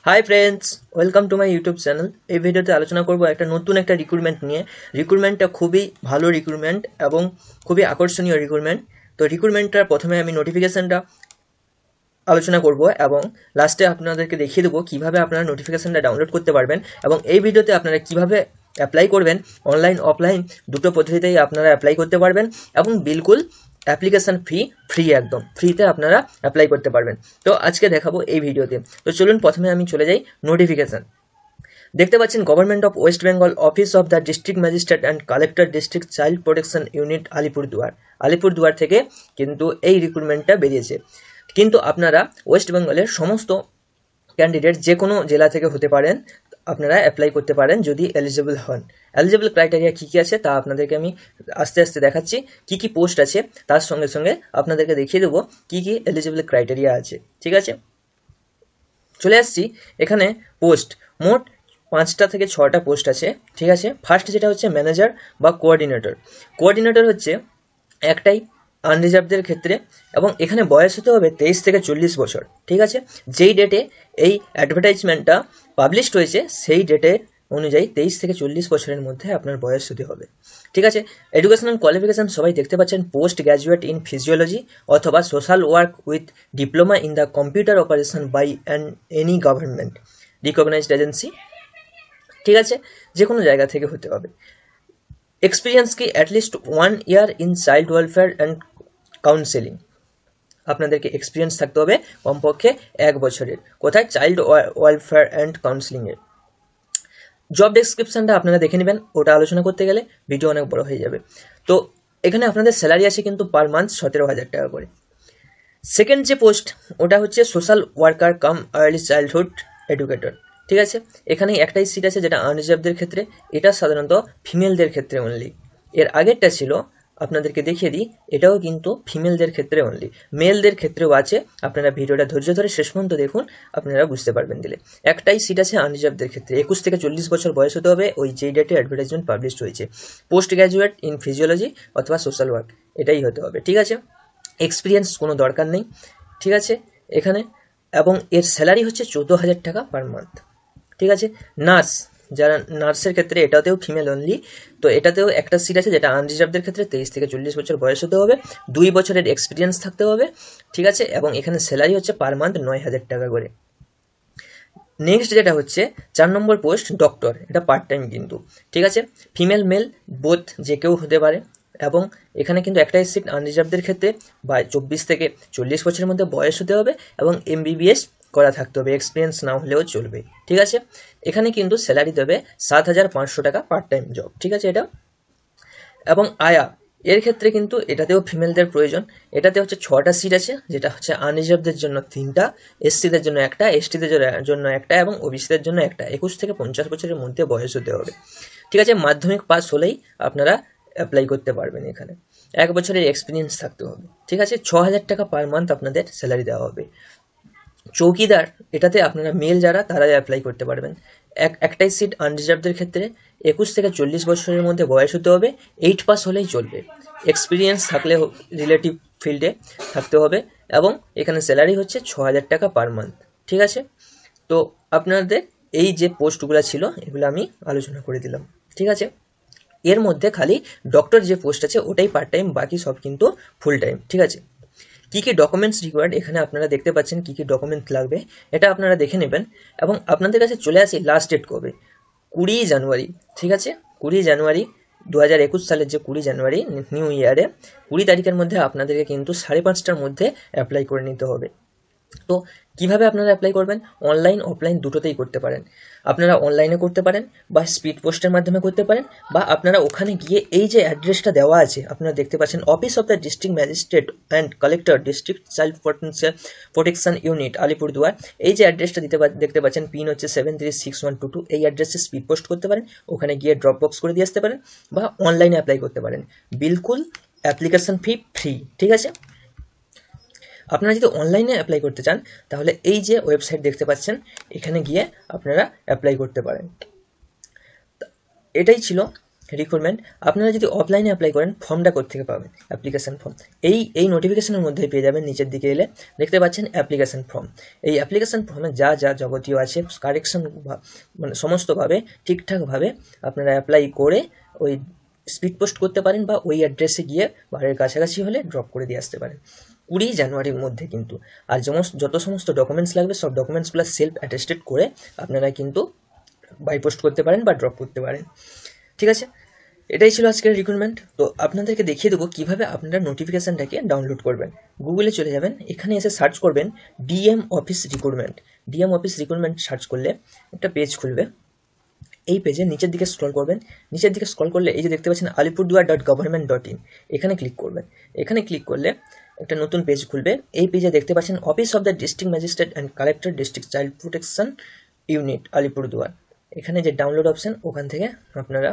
High friends, welcome to my YouTube channel. এই ভিডিওতে আলোচনা করব একটা নতুন রিক্রুটমেন্ট নিয়ে। রিক্রুটমেন্টটা খুবই ভালো রিক্রুটমেন্ট এবং খুবই আকর্ষণীয় রিক্রুটমেন্ট। তো রিক্রুটমেন্টটার প্রথমে আমি নোটিফিকেশানটা আলোচনা করব এবং লাস্টে আপনাদেরকে দেখিয়ে দেবো কীভাবে আপনারা নোটিফিকেশানটা ডাউনলোড করতে পারবেন এবং এই ভিডিওতে আপনারা কীভাবে অ্যাপ্লাই করবেন। অনলাইন অফলাইন দুটো পদ্ধতিতেই আপনারা অ্যাপ্লাই করতে পারবেন এবং বিলকুল অ্যাপ্লিকেশান ফ্রি একদম ফ্রিতে আপনারা অ্যাপ্লাই করতে পারবেন। তো আজকে দেখাবো এই ভিডিওতে। তো চলুন প্রথমে আমি চলে যাই নোটিফিকেশান। দেখতে পাচ্ছেন government of West Bengal, office of the district magistrate and collector, district child protection unit, Alipurduar থেকে কিন্তু এই রিক্রুটমেন্টটা বেরিয়েছে। কিন্তু আপনারা ওয়েস্ট বেঙ্গলের সমস্ত ক্যান্ডিডেট যে কোনো জেলা থেকে হতে পারেন, আপনারা অ্যাপ্লাই করতে পারেন যদি এলিজিবল হন। এলিজিবল ক্রাইটেরিয়া কী কী আছে তা আপনাদেরকে আমি আস্তে আস্তে দেখাচ্ছি। কী কী পোস্ট আছে তার সঙ্গে সঙ্গে আপনাদেরকে দেখিয়ে দেবো কী কী এলিজিবল ক্রাইটেরিয়া আছে। ঠিক আছে, চলে আসছি এখানে। পোস্ট মোট 5টা থেকে 6টা পোস্ট আছে। ঠিক আছে, ফার্স্ট যেটা হচ্ছে ম্যানেজার বা কোঅর্ডিনেটর হচ্ছে একটাই আনরিজার্ভদের ক্ষেত্রে এবং এখানে বয়স হতে হবে 23 থেকে 40 বছর। ঠিক আছে, যেই ডেটে এই অ্যাডভার্টাইজমেন্টটা পাবলিশড হয়েছে সেই ডেটে অনুযায়ী 23 থেকে 40 বছরের মধ্যে আপনার বয়স হতে হবে। ঠিক আছে, এডুকেশনাল কোয়ালিফিকেশান সবাই দেখতে পাচ্ছেন, পোস্ট গ্র্যাজুয়েট ইন ফিজিওলজি অথবা social work with diploma in the computer operation by any government recognised agency. ঠিক আছে, যে কোনো জায়গা থেকে হতে হবে। এক্সপিরিয়েন্স কি at least 1 year in child welfare and counselling. আপনাদেরকে এক্সপিরিয়েন্স থাকতে হবে কমপক্ষে 1 বছরের। কোথায়? চাইল্ড ওয়েলফেয়ার অ্যান্ড কাউন্সেলিংয়ের। জব ডেসক্রিপশানটা আপনারা দেখে নেবেন, ওটা আলোচনা করতে গেলে ভিডিও অনেক বড় হয়ে যাবে। তো এখানে আপনাদের স্যালারি আছে কিন্তু পার মান্থ 17,000 টাকা করে। সেকেন্ড যে পোস্ট ওটা হচ্ছে social worker cum early childhood educator. ঠিক আছে, এখানে একটাই সিট আছে যেটা আনরিজার্ভদের ক্ষেত্রে, এটা সাধারণত ফিমেলদের ক্ষেত্রে অনলি। এর আগেরটা ছিল, আপনাদেরকে দেখিয়ে দিই, এটাও কিন্তু ফিমেলদের ক্ষেত্রে অনলি, মেলদের ক্ষেত্রেও আছে। আপনারা ভিডিওটা ধৈর্য ধরে শেষ পর্যন্ত দেখুন, আপনারা বুঝতে পারবেন দিলে। একটাই সিট আছে আনরিজার্ভদের ক্ষেত্রে, 21 থেকে 40 বছর বয়স হতে হবে ওই যেই ডেটে অ্যাডভার্টাইজমেন্ট পাবলিশ হয়েছে। পোস্ট গ্র্যাজুয়েট ইন ফিজিওলজি অথবা সোশ্যাল ওয়ার্ক এটাই হতে হবে। ঠিক আছে, এক্সপিরিয়েন্স কোনো দরকার নেই। ঠিক আছে এখানে, এবং এর স্যালারি হচ্ছে 14,000 টাকা পার মান্থ। ঠিক আছে, নার্স, যারা নার্সের ক্ষেত্রে এটাতেও ফিমেল অনলি। তো এটাতেও একটা সিট আছে যেটা আনরিজার্ভদের ক্ষেত্রে 23 থেকে 40 বছর বয়স হতে হবে, 2 বছরের এক্সপিরিয়েন্স থাকতে হবে। ঠিক আছে, এবং এখানে স্যালারি হচ্ছে পার মান্থ 9,000 টাকা করে। নেক্সট যেটা হচ্ছে 4 নম্বর পোস্ট ডক্টর, এটা পার্ট টাইম কিন্তু। ঠিক আছে, ফিমেল মেল বোথ যে কেউ হতে পারে এবং এখানে কিন্তু একটাই সিট আনরিজার্ভদের ক্ষেত্রে 24 থেকে 40 বছরের মধ্যে বয়স হতে হবে এবং MBBS করা থাকতে হবে, এক্সপিরিয়েন্স না হলেও চলবে। ঠিক আছে, এখানে কিন্তু স্যালারি দেবে 7,500 টাকা পার্ট টাইম জব। ঠিক আছে, এটা এবং আয়া এর ক্ষেত্রে কিন্তু এটাতেও ফিমেলদের প্রয়োজন। এটাতে হচ্ছে 6টা সিট আছে, যেটা হচ্ছে আনরিজার্ভদের জন্য 3টা, SCদের জন্য একটা, STদের জন্য একটা এবং OBCদের জন্য একটা। 21 থেকে 50 বছরের মধ্যে বয়স হতে হবে। ঠিক আছে, মাধ্যমিক পাস হলেই আপনারা অ্যাপ্লাই করতে পারবেন। এখানে 1 বছরের এক্সপিরিয়েন্স থাকতে হবে। ঠিক আছে, 6,000 টাকা পার মান্থ আপনাদের স্যালারি দেওয়া হবে। চৌকিদার, এটাতে আপনারা মেল যারা তারা অ্যাপ্লাই করতে পারবেন। একটাই সিট আনরিজার্ভদের ক্ষেত্রে, 21 থেকে 40 বছরের মধ্যে বয়স হতে হবে, 8 পাস হলেই চলবে, এক্সপিরিয়েন্স থাকলে রিলেটিভ ফিল্ডে থাকতে হবে এবং এখানে স্যালারি হচ্ছে 6,000 টাকা পার মান্থ। ঠিক আছে, তো আপনাদের এই যে পোস্টগুলো ছিল এগুলো আমি আলোচনা করে দিলাম। ঠিক আছে, এর মধ্যে খালি ডক্টর যে পোস্ট আছে ওটাই পার্ট টাইম, বাকি সব কিন্তু ফুল টাইম। ঠিক আছে, কী কী ডকুমেন্টস রিকোয়ার্ড এখানে আপনারা দেখতে পাচ্ছেন, কী কী ডকুমেন্ট লাগবে এটা আপনারা দেখে নেবেন। এবং আপনাদের কাছে চলে আসি লাস্ট ডেট কবে, 20 জানুয়ারি। ঠিক আছে, 20 জানুয়ারি 2021 সালের যে 20 জানুয়ারি নিউ ইয়ারে 20 তারিখের মধ্যে আপনাদেরকে কিন্তু 5:30টার মধ্যে অ্যাপ্লাই করে নিতে হবে। তো কিভাবে আপনারা অ্যাপ্লাই করবেন? অনলাইন অফলাইন দুটোতেই করতে পারেন। আপনারা অনলাইনে করতে পারেন বা স্পিড পোস্টের মাধ্যমে করতে পারেন, বা আপনারা ওখানে গিয়ে এই যে অ্যাড্রেসটা দেওয়া আছে আপনারা দেখতে পাচ্ছেন, office of the district magistrate and collector, district child protection unit, Alipurduar, এই যে অ্যাড্রেসটা দেখতে পাচ্ছেন, পিন হচ্ছে 736122, এই অ্যাড্রেসে স্পিড পোস্ট করতে পারেন, ওখানে গিয়ে ড্রপ বক্স করে দিয়ে আসতে পারেন বা অনলাইনে অ্যাপ্লাই করতে পারেন, বিলকুল অ্যাপ্লিকেশন ফ্রি। ঠিক আছে, আপনারা যদি অনলাইনে অ্যাপ্লাই করতে চান তাহলে এই যে ওয়েবসাইট দেখতে পাচ্ছেন এখানে গিয়ে আপনারা অ্যাপ্লাই করতে পারেন। এটাই ছিল রিক্রুটমেন্ট আপনারা যদি অফলাইনে অ্যাপ্লাই করেন ফর্মটা কোত্থেকে পাবেন? Application form. এই নোটিফিকেশনের মধ্যে পেয়ে যাবেন। নিচের দিকে এলে দেখতে পাচ্ছেন অ্যাপ্লিকেশন ফর্ম। এই অ্যাপ্লিকেশন ফর্মে যা যা যাবতীয় আছে কারেকশন মানে সমস্তভাবে ঠিকঠাকভাবে আপনারা অ্যাপ্লাই করে ওই স্পিড পোস্ট করতে পারেন বা ওই অ্যাড্রেসে গিয়ে বাড়ির কাছাকাছি হলে ড্রপ করে দিয়ে আসতে পারেন 20 জানুয়ারির মধ্যে কিন্তু। আর যত সমস্ত ডকুমেন্টস লাগবে সব ডকুমেন্টসগুলো সেলফ অ্যাটেস্টেড করে আপনারা কিন্তু বাই পোস্ট করতে পারেন বা ড্রপ করতে পারেন। ঠিক আছে, এটাই ছিল আজকের রিক্রুটমেন্ট। তো আপনাদেরকে দেখিয়ে দেবো কীভাবে আপনারা নোটিফিকেশানটাকে ডাউনলোড করবেন। গুগলে চলে যাবেন, এখানে এসে সার্চ করবেন DM office recruitment. DM office recruitment search করলে একটা পেজ খুলবে। এই পেজে নিচের দিকে স্ক্রল করবেন। নিচের দিকে স্ক্রল করলে এই যে দেখতে পাচ্ছেন alipurduar.government.in, এখানে ক্লিক করবেন। এখানে ক্লিক করলে একটা নতুন পেজ খুলবে। এই পেজে দেখতে পাচ্ছেন office of the district magistrate and collector district child protection unit Alipurduar. এখানে যে ডাউনলোড অপশান, ওখান থেকে আপনারা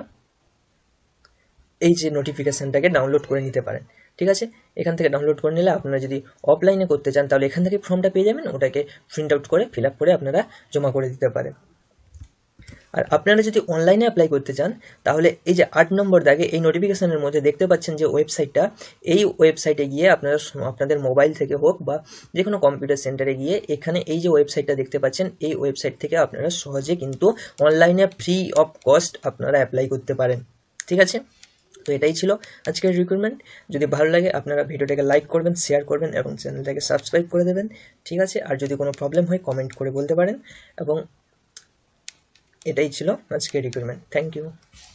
এই যে নোটিফিকেশানটাকে ডাউনলোড করে নিতে পারেন। ঠিক আছে, এখান থেকে ডাউনলোড করে নিলে আপনারা যদি অফলাইনে করতে চান তাহলে এখান থেকে ফর্মটা পেয়ে যাবেন, ওটাকে প্রিন্ট আউট করে ফিল আপ করে আপনারা জমা করে দিতে পারেন। আর আপনারা যদি অনলাইনে অ্যাপ্লাই করতে চান তাহলে এই যে 8 নম্বর দাগে এই নোটিফিকেশানের মধ্যে দেখতে পাচ্ছেন যে ওয়েবসাইটটা, এই ওয়েবসাইটে গিয়ে আপনারা আপনাদের মোবাইল থেকে হোক বা যে কোনো কম্পিউটার সেন্টারে গিয়ে এখানে এই যে ওয়েবসাইটটা দেখতে পাচ্ছেন এই ওয়েবসাইট থেকে আপনারা সহজে কিন্তু অনলাইনে ফ্রি অফ কস্ট আপনারা অ্যাপ্লাই করতে পারেন। ঠিক আছে, তো এটাই ছিল আজকের রিক্রুটমেন্ট। যদি ভালো লাগে আপনারা ভিডিওটাকে লাইক করবেন, শেয়ার করবেন এবং চ্যানেলটাকে সাবস্ক্রাইব করে দেবেন। ঠিক আছে, আর যদি কোনো প্রবলেম হয় কমেন্ট করে বলতে পারেন। এবং এটাই ছিল আজকের রিক্রুটমেন্ট। Thank you.